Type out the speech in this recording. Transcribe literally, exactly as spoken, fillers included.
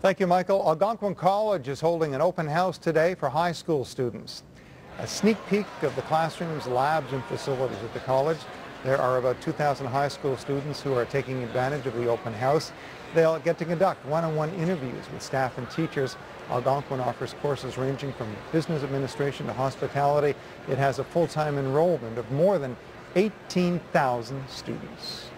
Thank you, Michael. Algonquin College is holding an open house today for high school students. A sneak peek of the classrooms, labs, and facilities at the college. There are about two thousand high school students who are taking advantage of the open house. They'll get to conduct one-on-one interviews with staff and teachers. Algonquin offers courses ranging from business administration to hospitality. It has a full-time enrollment of more than eighteen thousand students.